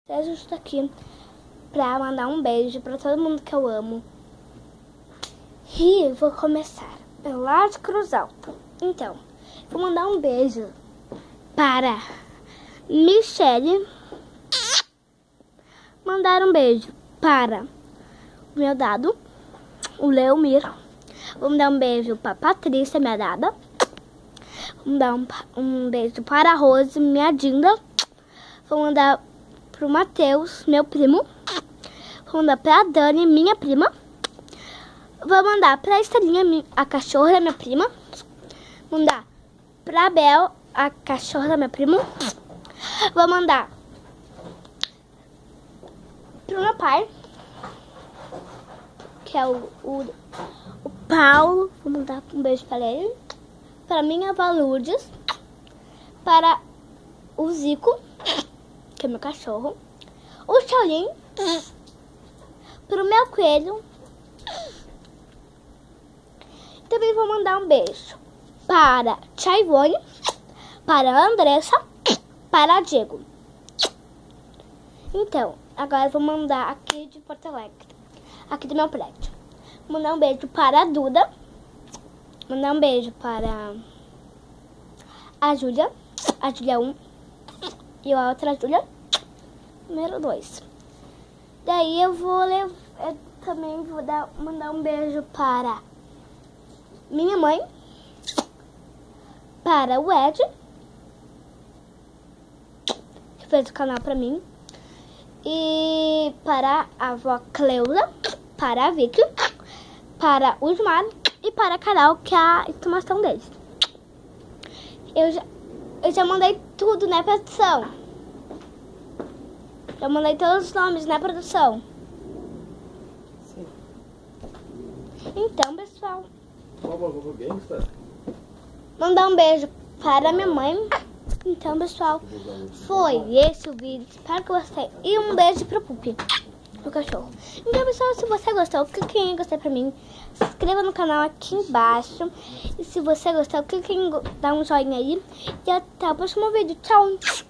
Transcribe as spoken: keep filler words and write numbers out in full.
até justo aqui pra mandar um beijo pra todo mundo que eu amo. E vou começar lá de Cruz Alta. Então, vou mandar um beijo para Michele. Mandar um beijo para o meu dado, o Leomir. Vou mandar um beijo para Patrícia, minha dada. Vou mandar um, um beijo para a Rose, minha dinda. Vou mandar para o Matheus, meu primo. Vou mandar para a Dani, minha prima. Vou mandar para a Estelinha, a cachorra da minha prima. Vou mandar para a Bel, a cachorra da minha prima. Vou mandar pro meu pai, que é o, o, o Paulo. Vou mandar um beijo para ele. Para minha avó Lourdes. Para o Zico, que é meu cachorro. O Shaolin. Para o meu coelho. Também vou mandar um beijo para Tia Ivone, para a Andressa, para a Diego. Então, agora eu vou mandar aqui de Porto Alegre, aqui do meu prédio. Vou mandar um beijo para a Duda. Mandar um beijo para a Júlia, a Júlia um e a outra Júlia, número dois. Daí eu vou levar, eu também vou dar, mandar um beijo para minha mãe, para o Ed, que fez o canal pra mim, e para a avó Cleusa, para a Vicky, para o Osmar e para a Carol, que é a estimação deles. Eu já, eu já mandei tudo, né, produção? Já mandei todos os nomes, né, produção? Sim. Então, pessoal, Gangsta. mandar um beijo para minha mãe. Então, pessoal, foi esse o vídeo. Espero que gostei. E um beijo pro Pupi, pro cachorro. Então, pessoal, se você gostou, clique em gostei pra mim. Se inscreva no canal aqui embaixo. E se você gostou, clique em dar um joinha aí. E até o próximo vídeo. Tchau!